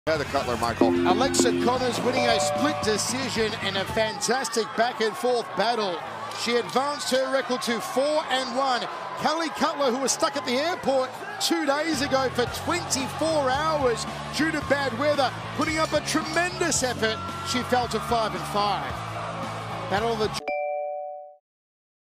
The Cutler, Michael. Alexa Connors winning a split decision in a fantastic back-and-forth battle. She advanced her record to 4-1. Calie Cutler, who was stuck at the airport 2 days ago for 24 hours due to bad weather, putting up a tremendous effort. She fell to 5-5. Battle of the